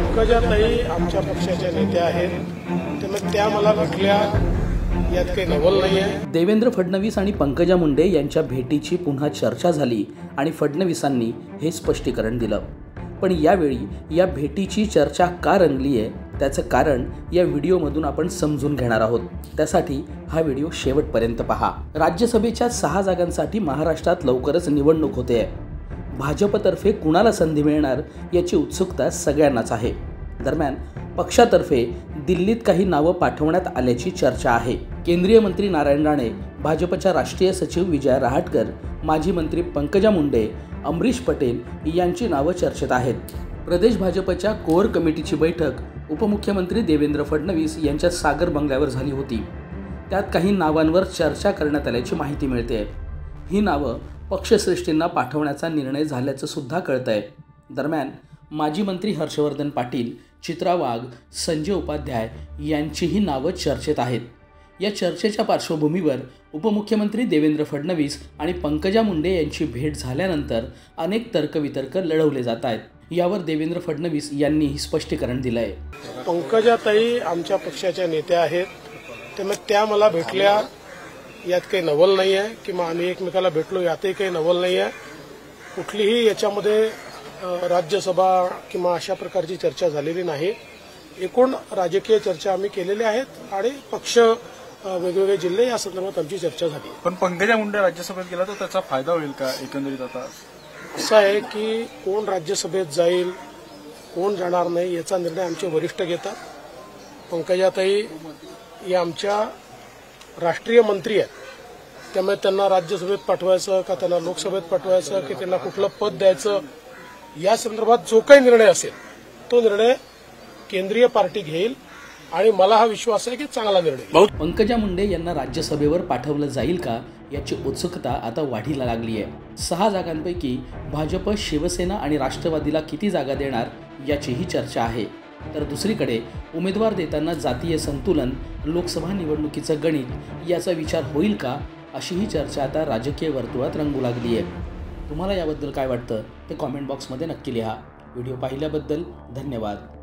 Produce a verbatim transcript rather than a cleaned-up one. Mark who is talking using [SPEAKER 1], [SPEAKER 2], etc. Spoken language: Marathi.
[SPEAKER 1] पंकजाताई आमच्या पक्षाच्या नेत्या आहेत, त्यामुळे त्या मला भेटल्या यात काही नवल नाही आहे।
[SPEAKER 2] देवेंद्र फडणवीस आणि पंकजा मुंडे यांच्या भेटीची पुन्हा चर्चा झाली आणि फडणवीसांनी हे स्पष्टीकरण दिलं। पण यावेळी या भेटीची चर्चा का रंगली आहे त्याचं कारण या व्हिडिओमधून आपण समजून घेणार आहोत। त्यासाठी हा व्हिडिओ शेवटपर्यंत पहा। राज्यसभेच्या सहा जागांसाठी महाराष्ट्रात लवकरच निवडणूक होते आहे। भाजपतर्फे कुणाला संधी मिळणार याची उत्सुकता सगळ्यांनाच आहे। दरम्यान पक्षातर्फे दिल्लीत काही नावं पाठवण्यात आल्याची चर्चा आहे। केंद्रीय मंत्री नारायण राणे, भाजपच्या राष्ट्रीय सचिव विजया रहाटकर, माजी मंत्री पंकजा मुंडे, अमरीश पटेल यांची नावं चर्चेत आहेत। प्रदेश भाजपच्या कोर कमिटीची बैठक उपमुख्यमंत्री देवेंद्र फडणवीस यांच्या सागर बंगल्यावर झाली होती। त्यात काही नावांवर चर्चा करण्यात आल्याची माहिती मिळते। ही नावं पक्षश्रेष्ठींना पाठवण्याचा निर्णय झाल्याचं सुद्धा कळतंय। दरम्यान माजी मंत्री हर्षवर्धन पाटील, चित्रा वाघ, संजय उपाध्याय यांचीही नावं चर्चेत आहेत। या चर्चेच्या पार्श्वभूमीवर उपमुख्यमंत्री देवेंद्र फडणवीस आणि पंकजा मुंडे यांची भेट झाल्यानंतर अनेक तर्कवितर्क लढवले जात आहेत। यावर देवेंद्र फडणवीस यांनी स्पष्टीकरण दिलं आहे।
[SPEAKER 1] पंकजाताई आमच्या पक्षाच्या नेत्या आहेत, त्यामुळे त्या मला भेटल्या यात काही नवल नाही आहे किंवा आम्ही एकमेकाला भेटलो यातही काही नवल नाही आहे। कुठलीही याच्यामध्ये राज्यसभा किंवा अशा प्रकारची चर्चा झालेली नाही। एकूण राजकीय चर्चा आम्ही केलेल्या आहेत आणि पक्ष वेगवेगळे जिल्हे या संदर्भात आमची चर्चा झाली।
[SPEAKER 3] पण पंकजा मुंडे राज्यसभेत गेला तर त्याचा फायदा होईल का एकंदरीत? आता
[SPEAKER 1] असं आहे की कोण राज्यसभेत जाईल कोण जाणार नाही याचा निर्णय आमचे वरिष्ठ घेतात। पंकजाताई या आमच्या राष्ट्रीय मंत्री आहेत, त्यामुळे त्यांना राज्यसभेत पाठवायचं का त्यांना लोकसभेत पाठवायचं की त्यांना कुठलं पद द्यायचं या संदर्भात जो काही निर्णय असेल तो निर्णय केंद्रीय पार्टी घेईल आणि मला हा विश्वास आहे की चांगला निर्णय।
[SPEAKER 2] पंकजा मुंडे यांना राज्यसभेवर पाठवलं जाईल का याची उत्सुकता आता वाढीला लागली आहे। सहा जागांपैकी भाजप, शिवसेना आणि राष्ट्रवादीला किती जागा देणार याचीही चर्चा आहे। तर दुसरीकडे उमेदवार देताना जातीय संतुलन, लोकसभा निवडणुकीचं गणित याचा विचार होईल का अशीही चर्चा आता राजकीय वर्तुळात रंगू लागली आहे। तुम्हाला याबद्दल काय वाटतं ते कॉमेंट बॉक्समध्ये नक्की लिहा। व्हिडिओ पाहिल्याबद्दल धन्यवाद।